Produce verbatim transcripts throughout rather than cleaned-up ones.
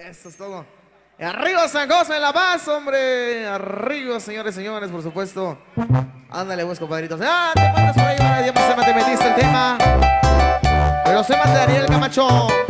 Eso es todo. Y arriba San José en La Paz, hombre. Arriba, señores, señores, por supuesto. Ándale, pues, compadritos. Ah, te mandas por ahí, ahora ya más te metiste el tema. Pero se mate Daniel Camacho.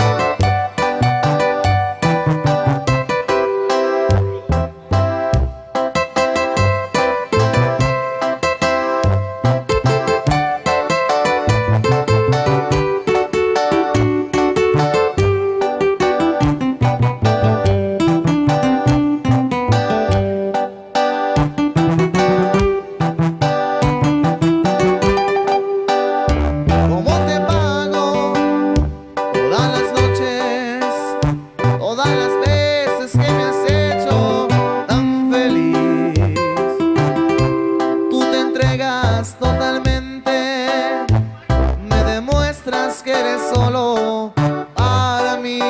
Totalmente me demuestras que eres solo para mí.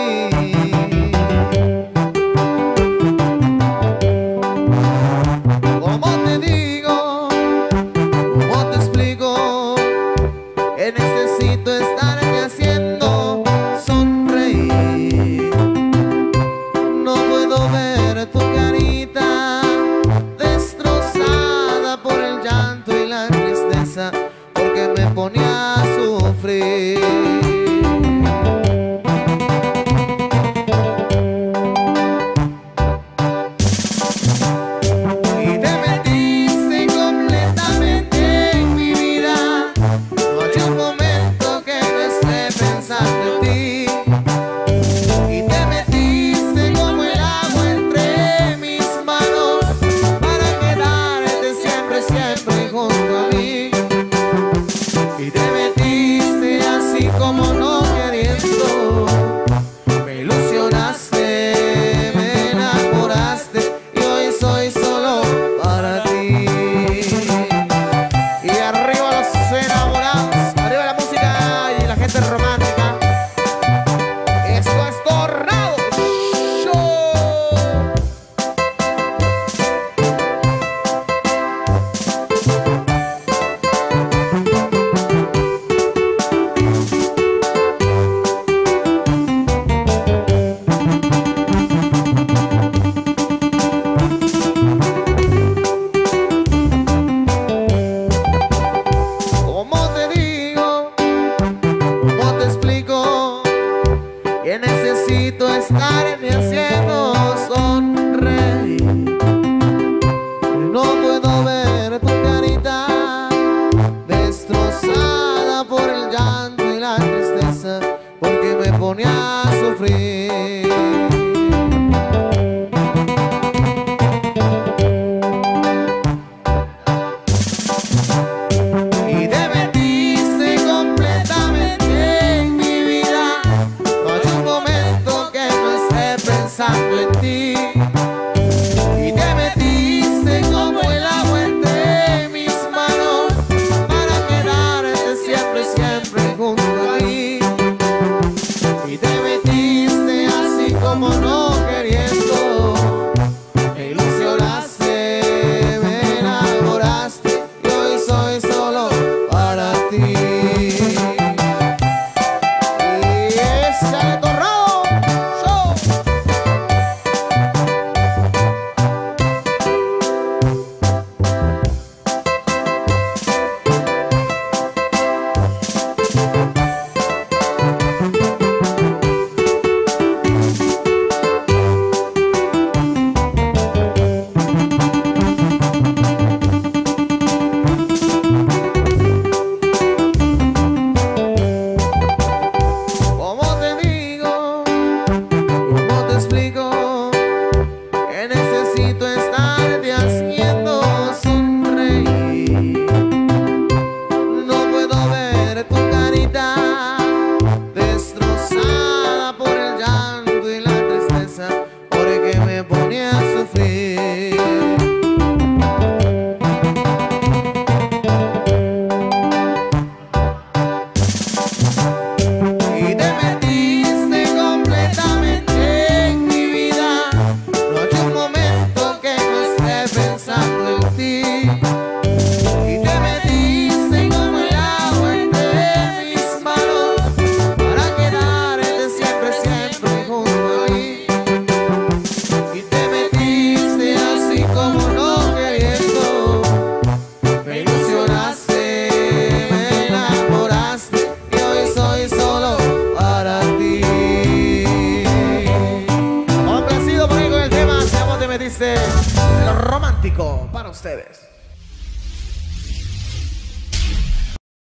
¿Cómo te digo? ¿Cómo te explico? Que necesito estarte haciendo sonreír. No puedo ver tu carita destrozada por el llanto y la tristeza, porque me ponía a sufrir. Y te metiste completamente en mi vida. No hay un momento que no esté pensando en ti. Y te metiste como el agua entre mis manos para quedarte siempre, siempre junto a mí. Y te metiste así como no queriendo. Me ilusionaste, me enamoraste y hoy soy solo para ti. Y arriba los enamorados, arriba la música y la gente romántica. Esto es Tornado Show. ¿Cómo te digo? ¿Cómo te explico? Que necesito estarme haciendo sonreír. No puedo ver tu carita destrozada por el llanto y la tristeza, porque me pone a sufrir. Y te metiste completamente en mi vida. No hay un momento que no esté pensando en ti. Y te metiste como el agua entre mis manos para quedarte siempre, siempre junto a mí. Y te metiste dice lo romántico para ustedes.